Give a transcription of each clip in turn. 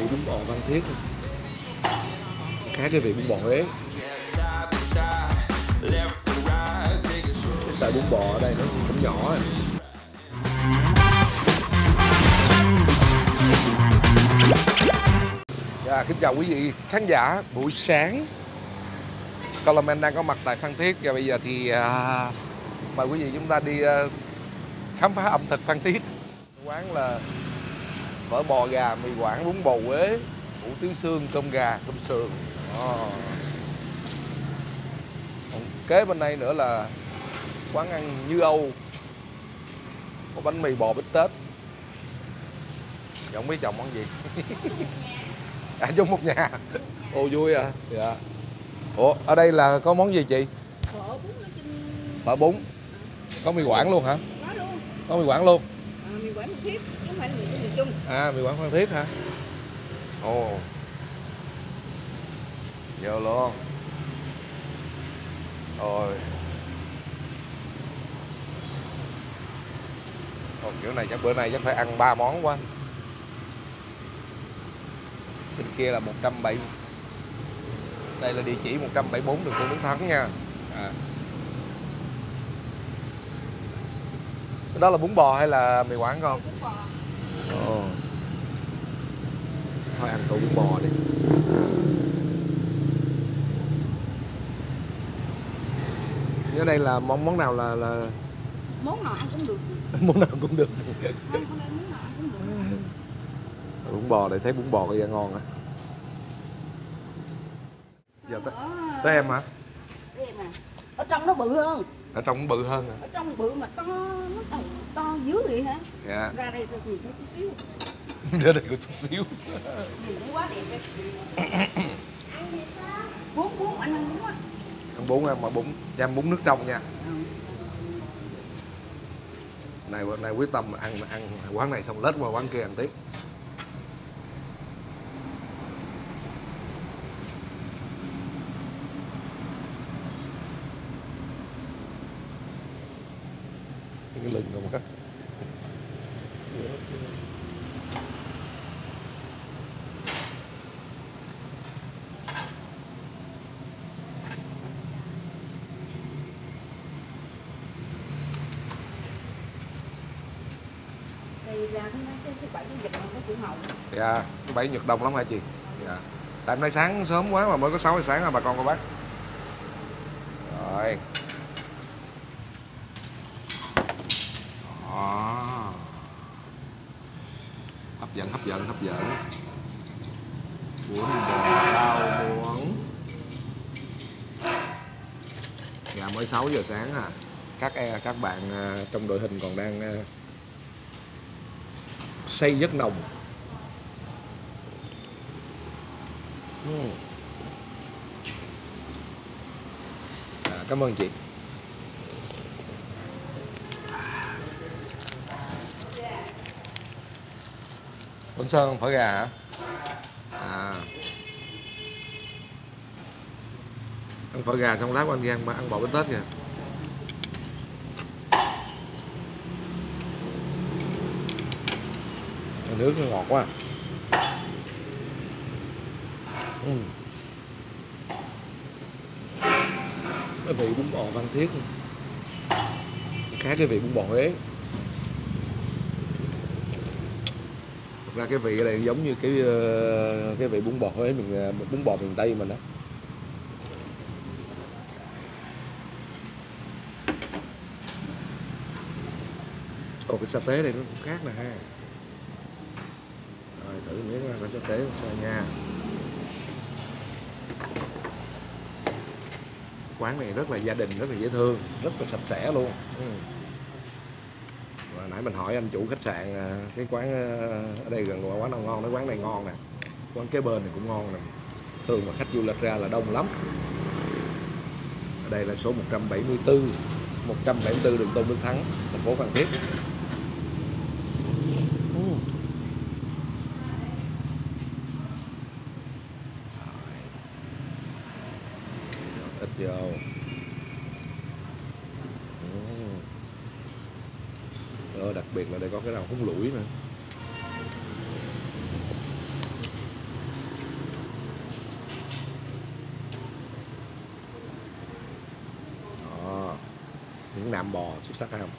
vị bún bò Phan Thiết khác cái vị bún bò Huế. Cái sợi bún bò ở đây nó cũng nhỏ. Kính chào quý vị khán giả buổi sáng. Coleman đang có mặt tại Phan Thiết và bây giờ thì mời quý vị chúng ta đi khám phá ẩm thực Phan Thiết. Quán là phở bò gà, mì Quảng, bún bò Huế, hủ tiếu xương, cơm gà, cơm sườn. Còn kế bên đây nữa là quán ăn Như Âu, có bánh mì bò bít tết. Không biết chồng món gì. Chung một nhà. Ồ vui à. Dạ. Ủa ở đây là có món gì chị? Phở bún. Có mì Quảng luôn hả? Có luôn. Có mì Quảng luôn. Mì Quảng Phan Thiết, chứ không phải là mì chung. Mì Quảng Phan Thiết hả? Ồ. Vô luôn. Rồi. Kiểu này chắc bữa nay chắc phải ăn 3 món quá. Bên kia là 170. Đây là địa chỉ 174 đường Tôn Đức Thắng nha. Đó là bún bò hay là mì Quảng không? Bún bò. Thôi ăn tô bún bò đi. Ở đây là món nào là món nào ăn cũng được. Món nào cũng được. Không, món nào ăn cũng được. Bún bò đây, thấy bún bò có da ngon á. Giờ tới em hả? Tới em à. Ở trong nó bự hơn. Ở trong bự hơn hả? Ở trong bự mà to dữ vậy hả? Dạ. Ra đây thôi thì chút xíu. Ra đây có chút xíu. Nhìn quá đẹp đấy. Bún anh ăn bún á. Ăn bún em mà bún, cho em bún nước trong nha. Này quyết tâm ăn quán này xong lết qua quán kia ăn tiếp. Cái lưng không á. Đây là cái bãi cái vịt nó cũng hậu. Dạ, cái bãi Nhật đông lắm hả chị? Dạ. Tại hôm nay sáng sớm quá mà mới có 6 giờ sáng là bà con cô bác. Rồi. Đó. Hấp dẫn. Bún bò rau muống. Dạ mới 6 giờ sáng à. Các bạn trong đội hình còn đang xây giấc nồng. Cảm ơn chị. Bánh Sơn phở gà hả? Ăn phở gà xong lát anh đi ăn bò bít tết kìa. Nước nó ngọt quá. Cái vị bún bò Phan Thiết khác cái vị bún bò Huế. Thực ra cái vị ở đây giống như cái vị bún bò Huế bún bò miền Tây mình đó. Còn cái sa tế này nó cũng khác nè ha. Rồi thử miếng cái sa tế sao nha. Quán này rất là gia đình, rất là dễ thương, rất là sạch sẽ luôn. Và nãy mình hỏi anh chủ khách sạn cái quán ở đây gần quán nào ngon, nói quán này ngon nè. Quán kế bên này cũng ngon nè. Thường mà khách du lịch ra là đông lắm. Ở đây là số 174 đường Tôn Đức Thắng, thành phố Phan Thiết. Ít vô. Đặc biệt là đây có cái rau húng lủi nữa. nạm bò xuất sắc không?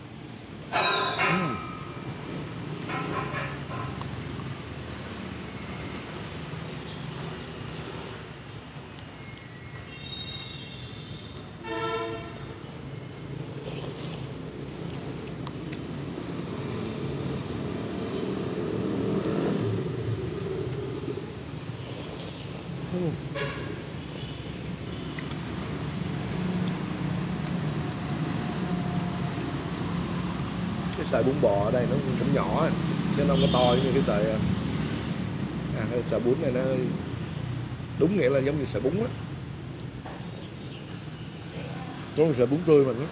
Cái sợi bún bò ở đây nó cũng nhỏ chứ nó không có to như cái sợi cái sợi bún này nó đúng nghĩa là giống như sợi bún á, giống như sợi bún tươi mình á.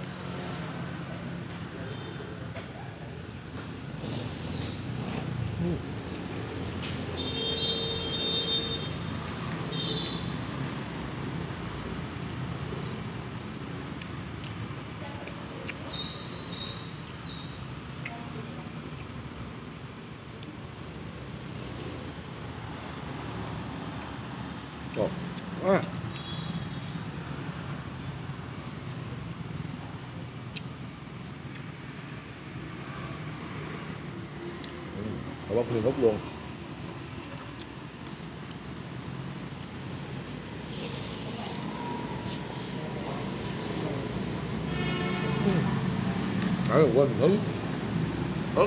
Bốc lên bốc luôn. Phải là quên mình ớt.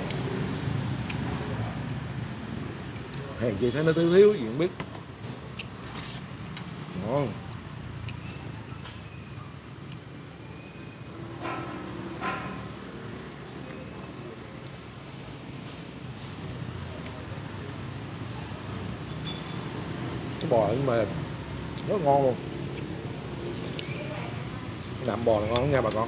Hèn chi thấy nó thiếu thiếu gì không biết. Ngon. Cái bò nhưng mà rất ngon luôn. Cái nạm bò là ngon lắm nha bà con.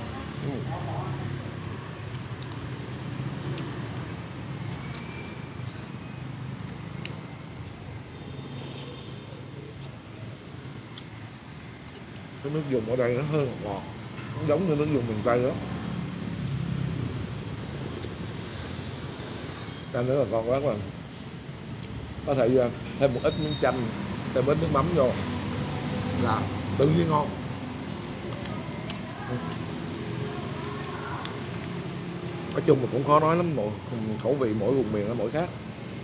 Cái nước dùng ở đây nó hơi ngọt, nó giống như nước dùng miền Tây đó. Anh nữa là con bác là có thể thêm một ít miếng chanh, thêm ít nước mắm vô là tự nhiên ngon. Nói chung là cũng khó nói lắm, khẩu vị mỗi vùng miền nó mỗi khác.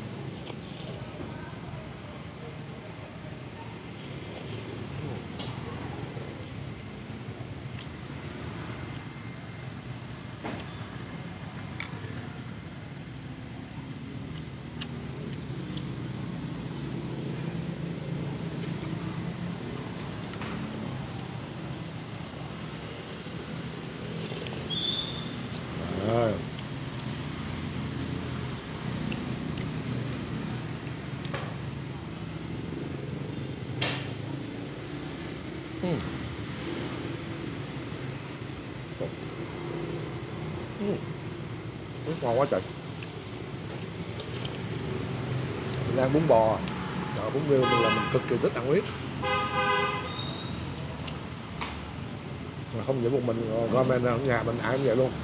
Ngon quá trời. Mình ăn bún bò, bún riêu là mình cực kỳ thích ăn huyết. Mà không những một mình ramen ở nhà mình ai cũng vậy luôn.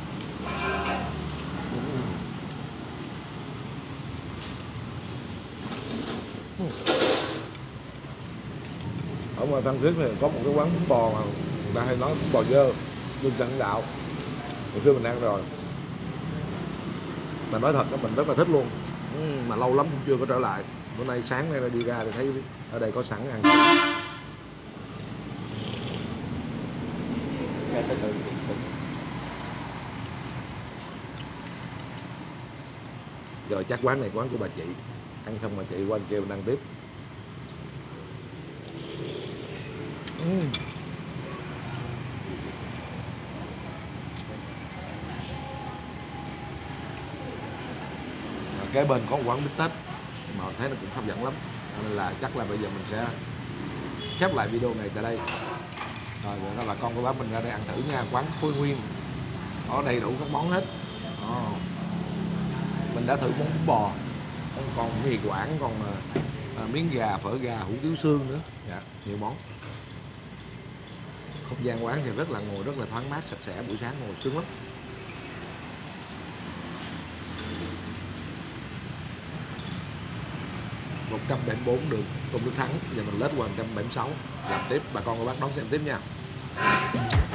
Ở ngoài Phan Thiết thì có một cái quán bún bò mà người ta hay nói bún bò dơ, đường Trần Đạo. Hồi xưa mình ăn rồi. Mà nói thật mình rất là thích luôn. Mà lâu lắm cũng chưa có trở lại. Bữa nay sáng nay đi ra thì thấy ở đây có sẵn ăn. Rồi chắc quán này quán của bà chị. Ăn xong bà chị qua kêu mình ăn tiếp. Kế bên có một quán bít tết mà thấy nó cũng hấp dẫn lắm, nên là chắc là bây giờ mình sẽ khép lại video này tại đây. Rồi đó là con của bác mình ra đây ăn thử nha. Quán Khôi Nguyên có đầy đủ các món hết. Mình đã thử món bún bò, còn mì Quảng, còn miếng gà, phở gà, hủ tiếu xương nữa. Dạ, nhiều món. Không gian quán thì rất là ngồi rất là thoáng mát, sạch sẽ, buổi sáng ngồi sướng lắm. $174 đường Tôn Đức Thắng, giờ mình lết qua 176 làm tiếp. Bà con cô bác đón xem tiếp nha.